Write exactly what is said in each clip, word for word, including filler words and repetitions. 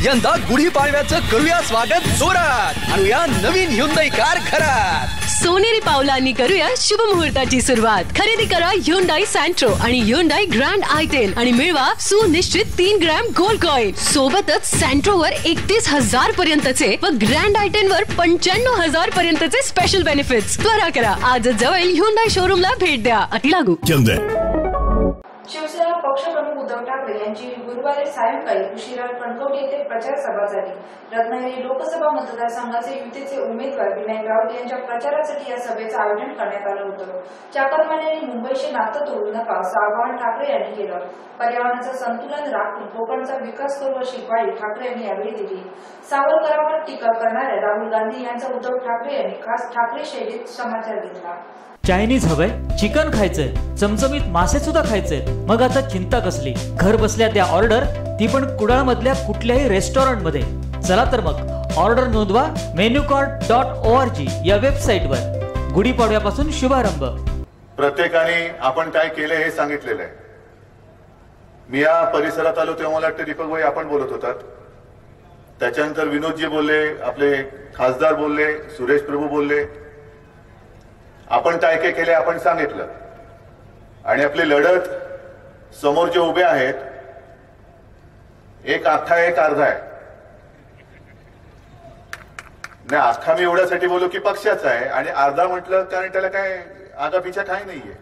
यंदा गुढीपाडव्याचं करूया स्वागत जोरात. आणूया नवीन Hyundai कार घरात. सोनेरी पावलांनी करूया शुभ मुहूर्ताची सुरुवात. खरेदी करा Hyundai Santro आणि Hyundai Grand आय टेन आणि मिळवा सुनिश्चित तीन ग्रॅम गोल्ड कॉइन. सोबतच Santro वर एकतीस हजार पर्यंतचे व Grand आय टेन वर पंच्याण्णव हजार पर्यंतचे स्पेशल बेनिफिट्स. त्वरा करा, आजच जवळ Hyundai शोरूमला भेट द्या. अति लागू. शिवसेना पक्षप्रमुख उद्धव ठाकरे यांची गुरुवारी सायंकाळी उशिरा कणकवली येथे प्रचार सभा झाली. रत्नागिरी लोकसभा मतदारसंघाचे युतीचे उमेदवार विनायक राऊत यांच्या प्रचारासाठी या सभेचं आयोजन करण्यात आलं होतं. चाकरमान्यांनी मुंबईशी नातं तोडू नका असं आवाहन ठाकरे यांनी केलं. पर्यावरणाचं संतुलन राखून कोकणचा विकास करू अशी ग्वाही ठाकरे यांनी यावेळी दिली. सावरकरांवर टीका करणाऱ्या राहुल गांधी यांचा उद्धव ठाकरे यांनी खास ठाकरे शैलीत समाचार घेतला. चायनीज हवंय, चिकन खायचंय, चमचमीत मासे सुद्धा खायचे, मग आता चिंता कसली? घर बसल्या त्या ऑर्डर, ती पण कुडाळ मधल्या कुठल्याही रेस्टॉरंट मध्ये. चला तर मग ऑर्डर नोंदवा मेन्यूकार्ट डॉट ओ आर जी या वेबसाईट वर. गुढीपाडव्यापासून शुभारंभ. प्रत्येकाने आपण काय केले हे सांगितलेलं आहे. मी या परिसरात आलो तेव्हा मला वाटतं दीपक भाई आपण बोलत होतात. त्याच्यानंतर विनोदजी बोलले, आपले खासदार बोलले, सुरेश प्रभू बोलले. आपण काय काय केले आपण सांगितलं. आणि आपली लढत समोर जे उभे आहेत, एक अख्खा एक अर्धा आहे. नाही, अख्खा मी एवढ्यासाठी बोलू की पक्षाचा आहे, आणि अर्धा म्हटलं कारण त्याला काय आगापिछा काही नाहीये.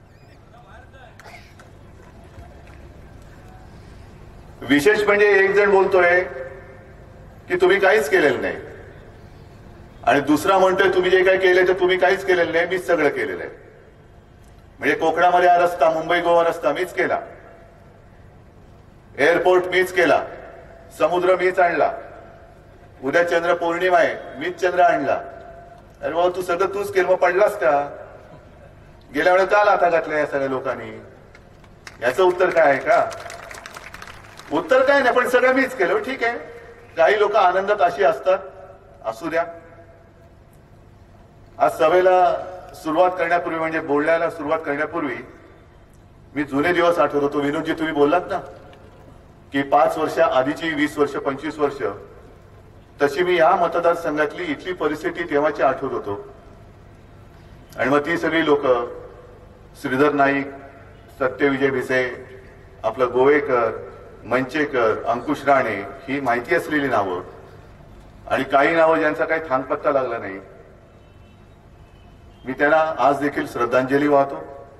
विशेष म्हणजे एक जण बोलतोय की तुम्ही काहीच केलेलं नाही, आणि दुसरा म्हणतोय तुम्ही जे काही केले ते तुम्ही काहीच केलेलं नाही, मीच सगळं केलेलं आहे. म्हणजे कोकणामध्ये हा रस्ता, मुंबई गोवा रस्ता मीच केला, एअरपोर्ट मीच केला, समुद्र मीच आणला, उद्या चंद्र पौर्णिमा आहे मीच चंद्र आणला. अरे बाबा तू सगळं तूच केलं, मग पडलास का? गेल्या वेळेस का लाथा घातल्या या सगळ्या लोकांनी? याचं उत्तर काय आहे का? उत्तर काय नाही, पण सगळं मीच केलं. ठीक आहे, काही लोक आनंदात अशी असतात, असू द्या. आज सभेला सुरुवात करण्यापूर्वी, म्हणजे बोलण्याला सुरुवात करण्यापूर्वी मी जुने दिवस आठवत होतो. विनोदजी तुम्ही बोललात ना की पाच वर्ष आधीची, वीस वर्ष, पंचवीस वर्ष, तशी मी या मतदारसंघातली इथली परिस्थिती तेव्हाची आठवत होतो. आणि मग ती सगळी लोक, श्रीधर नाईक, सत्यविजय भिसे, आपलं गोवेकर, मंचेकर, अंकुश राणे, ही माहिती असलेली नावं, आणि काही नावं ज्यांचा काही थांगपत्ता लागला नाही, मी त्यांना आज देखील श्रद्धांजली वाहतो.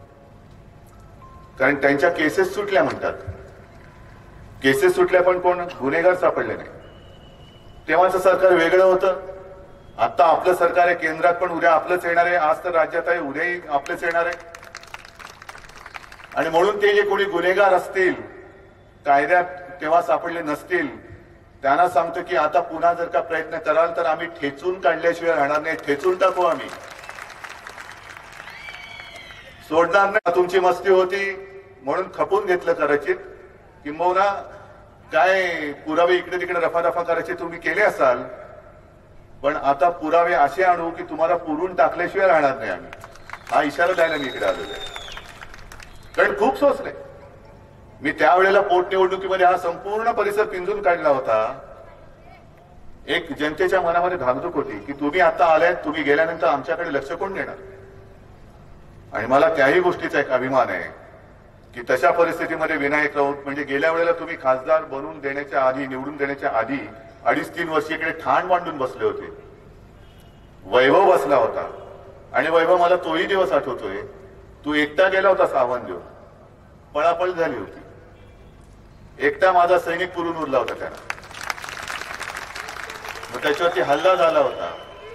कारण त्यांच्या केसेस सुटल्या म्हणतात. केसेस सुटल्या पण कोण गुन्हेगार सापडले नाही. तेव्हाचं सरकार वेगळं होतं. आता आपलं सरकार आहे केंद्रात, पण उद्या आपलंच येणार आहे. आज तर राज्यात आहे, उद्याही आपलंच येणार आहे. आणि म्हणून ते जे कोणी गुन्हेगार असतील, कायद्यात तेव्हा सापडले नसतील, त्यांना सांगतो की आता पुन्हा जर का प्रयत्न कराल तर आम्ही ठेचून काढल्याशिवाय राहणार नाही. ठेचून टाकू आम्ही, सोडणार नाही. तुमची मस्ती होती म्हणून खपून घेतलं कदाचित, किंबहुना काय पुरावे इकडे तिकडे रफा रफा करायचे तुम्ही केले असाल, पण आता पुरावे असे आणू की तुम्हाला पुरून टाकल्याशिवाय राहणार नाही आम्ही. हा इशारा द्यायला मी इकडे आलेलो आहे. कारण खूप सोचले मी त्यावेळेला पोटनिवडणुकीमध्ये. हा संपूर्ण परिसर पिंजून काढला होता. एक जनतेच्या मनामध्ये धाकधूक होती की तुम्ही आता आल्यात, तुम्ही गेल्यानंतर आमच्याकडे लक्ष कोण देणार. आणि मला त्याही गोष्टीचा एक अभिमान आहे की तशा परिस्थितीमध्ये विनायक राऊत, म्हणजे गेल्या वेळेला तुम्ही खासदार बनवून देण्याच्या आधी, निवडून देण्याच्या आधी अडीच तीन वर्ष इकडे ठाण मांडून बसले होते. वैभव बसला होता, आणि वैभव मला तोही दिवस आठवतोय. तू एकटा गेला होता सामान देऊन, पळापळ झाली होती. एकटा माझा सैनिक पुरून उरला होता त्याला, मग त्याच्यावरती हल्ला झाला होता.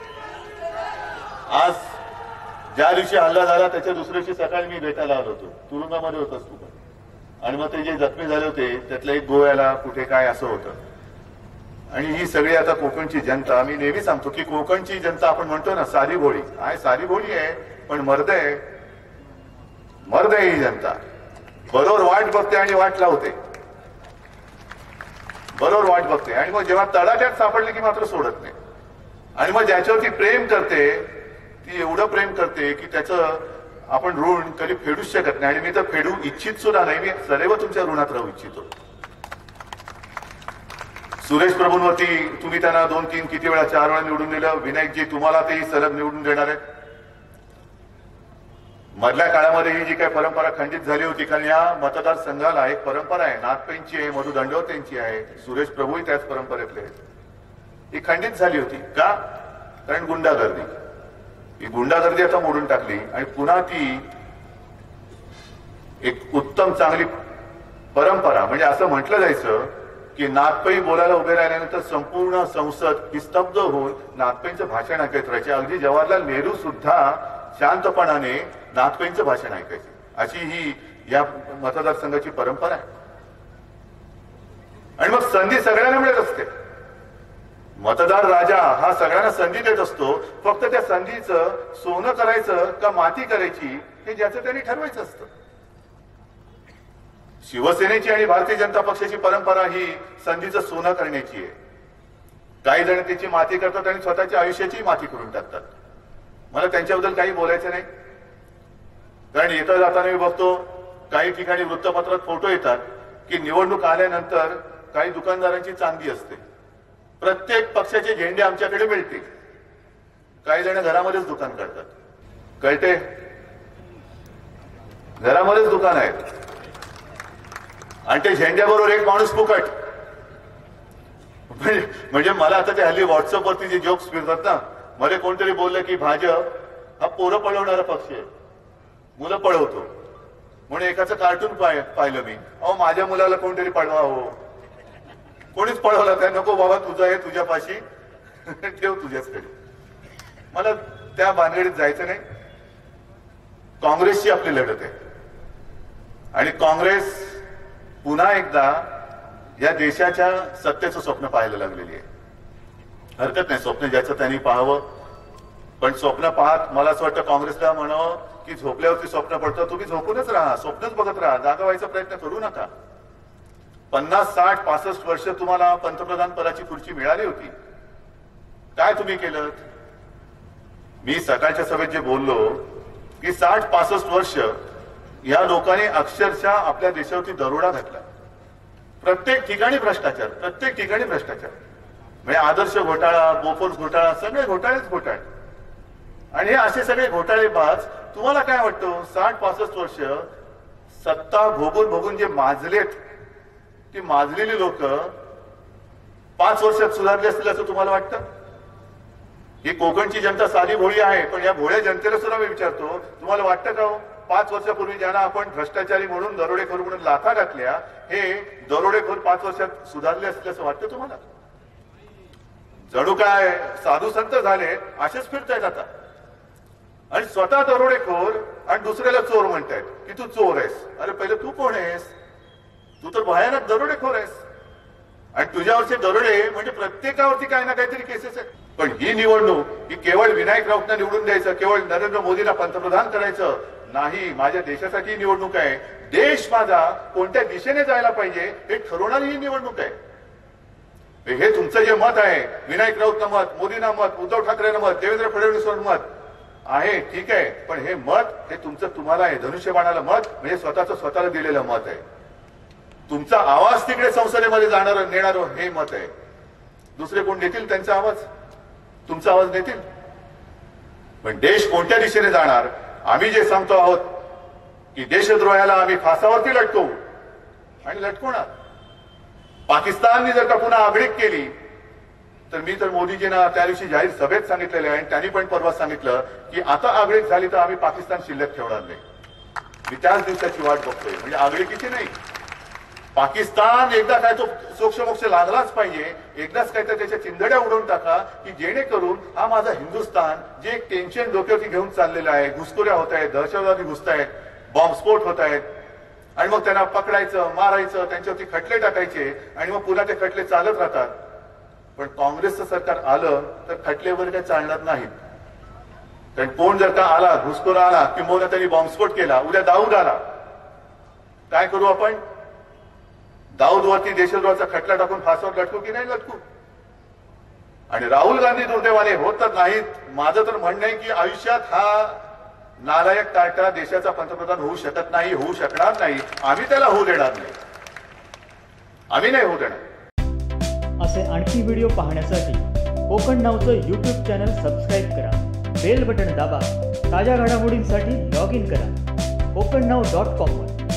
आज ज्या दिवशी हल्ला झाला त्याच्या दुसऱ्या दिवशी सकाळी मी भेटायला आलो होतो. तुरुंगामध्ये होतास तू पण. आणि मग ते जे जखमी झाले होते त्यातलं एक गोव्याला कुठे काय असं होतं. आणि ही सगळी आता कोकणची जनता, मी नेहमी सांगतो की कोकणची जनता आपण म्हणतो ना सारी भोळी आहे, सारी भोळी आहे, पण मर्द आहे. मर्द आहे ही जनता. बरोबर वाट बघते आणि वाट लावते. बरोबर वाट बघते, आणि मग जेव्हा तडाख्यात सापडले की मात्र सोडत नाही. आणि मग ज्याच्यावरती प्रेम करते ती एवढं प्रेम करते की त्याचं आपण ऋण कधी फेडूच शकत नाही. आणि मी तर फेडू इच्छित सुद्धा नाही. मी सदैव तुमच्या ऋणात राहू इच्छितो. सुरेश प्रभूंवरती तुम्ही त्यांना दोन तीन किती वेळा चार वेळा निवडून दिलं. विनायकजी तुम्हाला तेही सलग निवडून देणार आहेत. मधल्या काळामध्ये ही जी काही परंपरा खंडित झाली होती, कारण या मतदारसंघाला एक परंपरा आहे, नाथपेंची आहे, मधु दंडवतेंची आहे, सुरेश प्रभूही त्याच परंपरेतले आहेत. ही खंडित झाली होती का? कारण गुंडागर्दी. ही गुंडागर्दी आता मोडून टाकली आणि पुन्हा ती एक उत्तम चांगली परंपरा, म्हणजे असं म्हटलं जायचं की नाथपै बोलायला उभे राहिल्यानंतर संपूर्ण संसद ही स्तब्ध होऊन नाथपैंचं भाषण ऐकत राहायचे. अगदी जवाहरलाल नेहरू सुद्धा शांतपणाने नाथपैंचं भाषण ऐकायचे. अशी ही या मतदारसंघाची परंपरा आहे. आणि मग संधी सगळ्यांना मिळत असते. मतदार राजा हा सगळ्यांना संधी देत असतो. फक्त त्या संधीचं सोनं करायचं का माती करायची हे ज्याचं त्यांनी ठरवायचं असतं. शिवसेनेची आणि भारतीय जनता पक्षाची परंपरा ही संधीचं सोनं करण्याची आहे. काही जण त्याची माती करतात आणि स्वतःच्या आयुष्याची माती करून टाकतात. मला त्यांच्याबद्दल काही बोलायचं नाही, कारण येता जाताना मी बघतो काही ठिकाणी वृत्तपत्रात फोटो येतात की निवडणूक आल्यानंतर काही दुकानदारांची चांदी असते. प्रत्येक पक्षाचे झेंडे आमच्याकडे मिळतील. काही जण घरामध्येच दुकान करतात. कळते? घरामध्येच दुकान आहेत आणि ते झेंड्याबरोबर एक माणूस फुकट. म्हणजे मला आता ते हल्ली व्हॉट्सअपवरती जे जोक्स फिरतात ना, मध्ये कोणतरी बोललं की भाजप हा पोरं पळवणारा पक्ष आहे, मुलं पळवतो. म्हणून एकाचं कार्टून पाहिलं मी, अहो माझ्या मुलाला कोणतरी पळवा हो. कोणीच पळवला त्या, नको बाबा तुझं आहे तुझ्यापाशी, ठेव तुझ्याचकडे. मला त्या भानगडीत जायचं नाही. काँग्रेसची आपली लढत आहे आणि काँग्रेस पुन्हा एकदा या देशाच्या सत्तेचं स्वप्न पाहायला लागलेली आहे. हरकत नाही, स्वप्न ज्याचं त्यांनी पाहावं, पण स्वप्न पाहत मला असं वाटतं काँग्रेसला म्हणावं की झोपल्यावरती स्वप्न पडतं, तुम्ही झोपूनच राहा, स्वप्नच बघत राहा, जागा व्हायचा प्रयत्न करू नका. पन्नास साठ पासष्ट वर्ष तुम्हाला पंतप्रधान पदाची खुर्ची मिळाली होती, काय तुम्ही केलं? मी सकाळच्या सभेत जे बोललो की साठ पासष्ट वर्ष या लोकांनी अक्षरशः आपल्या देशावरती दरोडा घातला. प्रत्येक ठिकाणी भ्रष्टाचार, प्रत्येक ठिकाणी भ्रष्टाचार. म्हणजे आदर्श घोटाळा, बोफोर्स घोटाळा, सगळे घोटाळेच घोटाळे. आणि हे असे सगळे घोटाळेबाज तुम्हाला काय वाटतं? साठ पासष्ट वर्ष सत्ता भोगून भोगून जे माजलेत, ती माजलेली लोक पाच वर्षात सुधारले असतील असं तुम्हाला वाटतं? ही कोकणची जनता साधी भोळी आहे, पण या भोळ्या जनतेला सुद्धा मी विचारतो, तुम्हाला वाटतं का हो पाच वर्षापूर्वी ज्यांना आपण भ्रष्टाचारी म्हणून, दरोडेखोर म्हणून लाथा घातल्या, हे दरोडेखोर पाच वर्षात सुधारले असतील असं वाटतं तुम्हाला? जणू काय साधू संत झाले असेच फिरतायत आता आणि स्वतः दरोडेखोर आणि दुसऱ्याला चोर म्हणतायत की तू चोर आहेस. अरे पहिले तू कोण आहेस? तू तर भयानक दरोडेखोर आहेस. आणि तुझ्यावरचे दरोडे म्हणजे प्रत्येकावरती काही ना काहीतरी केसेस आहेत. पण ही निवडणूक ही केवळ विनायक राऊतला निवडून द्यायचं, केवळ नरेंद्र मोदीला पंतप्रधान करायचं नाही. माझ्या देशासाठी निवडणूक आहे. देश माझा कोणत्या दिशेने जायला पाहिजे हे ठरवणारी ही निवडणूक आहे. हे तुमचं जे मत आहे, विनायक राऊतला मत, मोदींना मत, उद्धव ठाकरेंना मत, देवेंद्र फडणवीसवर मत आहे, ठीक आहे, पण हे मत हे तुमचं तुम्हाला आहे. धनुष्यबाणाला मत म्हणजे स्वतःचं स्वतःला दिलेलं मत आहे. तुमचा आवाज तिकडे संसदेमध्ये जाणार नेणार हे मत आहे. दुसरे कोण देतील त्यांचा आवाज? तुमचा आवाज देतील? पण देश कोणत्या दिशेने जाणार? आम्ही जे सांगतो आहोत की देशद्रोहाला आम्ही फासावरती लटकवू आणि लटकवणार. पाकिस्तानने जर का पुन्हा आगळीक केली तर मी तर मोदीजींना त्या दिवशी जाहीर सभेत सांगितलेलं आहे आणि त्यांनी पण परवा सांगितलं की आता आगळीक झाली तर आम्ही पाकिस्तान शिल्लक ठेवणार नाही. मी त्याच दिवसाची वाट बघतोय. म्हणजे आगळीकीची नाही, पाकिस्तान एकदा काय तो सोक्षमोक्ष लागलाच पाहिजे. एकदाच काय तर त्याच्या चिंधड्या उडवून टाका की जेणेकरून हा माझा हिंदुस्थान जे एक टेन्शन डोक्यावरती घेऊन चाललेलं आहे, घुसखोऱ्या होत आहेत, दहशतवादी घुसत आहेत, बॉम्बस्फोट होत आहेत आणि मग त्यांना पकडायचं, मारायचं, त्यांच्यावरती खटले टाकायचे आणि मग पुन्हा ते खटले चालत राहतात. पण काँग्रेसचं सरकार आलं तर खटले वगैरे काही चालणार नाहीत. कारण कोण जर का आला, घुसखोर आला, किंबहुना त्यांनी बॉम्बस्फोट केला, उद्या दाऊद आला, काय करू आपण? दाऊदवरती देशद्रोहाचा खटला टाकून फासावर लटकू की नाही लटकू? आणि राहुल गांधी दुर्दैवाने होत नाहीत. माझं तर म्हणणं आहे की आयुष्यात हा नालायक टाटा देशाचा पंतप्रधान होऊ शकत नाही, होऊ शकणार नाही. आम्ही त्याला होऊ देणार नाही, आम्ही नाही होऊ देणार. असे आणखी व्हिडिओ पाहण्यासाठी कोकण नावचं यूट्यूब चॅनल सबस्क्राईब करा, बेल बटन दाबा, ताज्या घडामोडींसाठी लॉग इन करा कोकण नाव डॉट कॉम वर.